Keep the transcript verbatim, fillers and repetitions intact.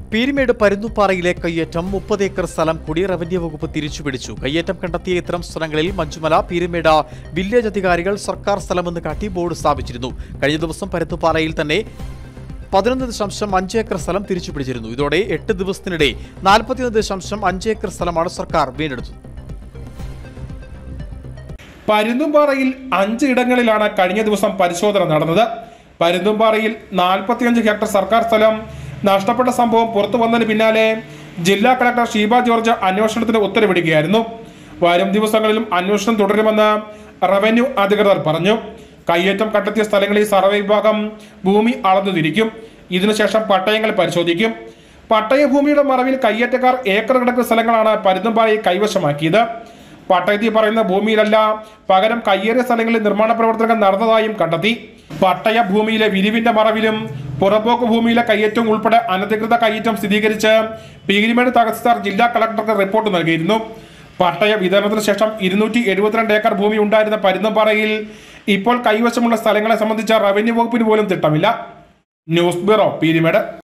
പീരിമേട് പരുന്തുംപാറയിലെ കയ്യേറ്റം മുപ്പത് ഏക്കർ സ്ഥലം കൂടി റവന്യൂ വകുപ്പ് തിരിച്ചുപിടിച്ചു. കയ്യേറ്റം കണ്ടെത്തിയ ഇത്തരം സ്ഥലങ്ങളിൽ മഞ്ചുമല, പീരിമേട് വില്ലേജ് അധികാരികൾ സർക്കാർ സ്ഥലമെന്ന് കാട്ടി ബോർഡ് സ്ഥാപിച്ചിരുന്നു. കഴിഞ്ഞ ദിവസം പരുന്തുംപാറയിൽ തന്നെ പതിനൊന്ന് ദശാംശം അഞ്ച് ഏക്കർ സ്ഥലം തിരിച്ചുപിടിച്ചിരുന്നു. ഇതോടെ എട്ട് ദിവസത്തിനിടെ നാൽപ്പത്തിയൊന്ന് ദശാംശം അഞ്ച് ഏക്കർ സ്ഥലമാണ് സർക്കാർ വീണ്ടെടുത്തത്. പരുന്തുംപാറയിൽ അഞ്ച് ഇടങ്ങളിലാണ് കഴിഞ്ഞ ദിവസം പരിശോധന നടന്നത്. പരുന്തുംപാറയിൽ നാൽപ്പത്തിയഞ്ച് ഹെക്ടർ സർക്കാർ സ്ഥലം നഷ്ടപ്പെട്ട സംഭവം പുറത്തു വന്നതിന് പിന്നാലെ ജില്ലാ കളക്ടർ ഷീബ ജോർജ് അന്വേഷണത്തിന് ഉത്തരവിടുകയായിരുന്നു. വരും ദിവസങ്ങളിലും അന്വേഷണം തുടരുമെന്ന് റവന്യൂ അധികൃതർ പറഞ്ഞു. കയ്യേറ്റം കണ്ടെത്തിയ സ്ഥലങ്ങളിൽ സർവേ വിഭാഗം ഭൂമി അളന്നു തിരിക്കും. ഇതിനുശേഷം പട്ടയങ്ങൾ പരിശോധിക്കും. പട്ടയഭൂമിയുടെ മറവിൽ കയ്യേറ്റക്കാർ ഏക്കർ കിടക്കുന്ന സ്ഥലങ്ങളാണ് പരുന്തുംപാറയിൽ കൈവശമാക്കിയത്. പട്ടയത്തിൽ പറയുന്ന ഭൂമിയിലല്ല, പകരം കയ്യേറിയ സ്ഥലങ്ങളിൽ നിർമ്മാണ പ്രവർത്തനങ്ങൾ നടന്നതായും കണ്ടെത്തി. പട്ടയ ഭൂമിയിലെ വിരിവിന്റെ മറവിലും പുറമ്പോക്ക് ഭൂമിയിലെ കയ്യേറ്റവും ഉൾപ്പെടെ അനധികൃത കയ്യേറ്റം സ്ഥിരീകരിച്ച് പീരിമേട് തഹസിൽദാർ ജില്ലാ കളക്ടർക്ക് റിപ്പോർട്ട് നൽകിയിരുന്നു. പട്ടയ വിതരണത്തിന് ശേഷം ഇരുന്നൂറ്റി എഴുപത്തിരണ്ട് ഏക്കർ ഭൂമി ഉണ്ടായിരുന്ന പരുന്തുംപാറയിൽ ഇപ്പോൾ കൈവശമുള്ള സ്ഥലങ്ങളെ സംബന്ധിച്ച റവന്യൂ വകുപ്പിന് പോലും തിട്ടമില്ല. News bureau, Peermade.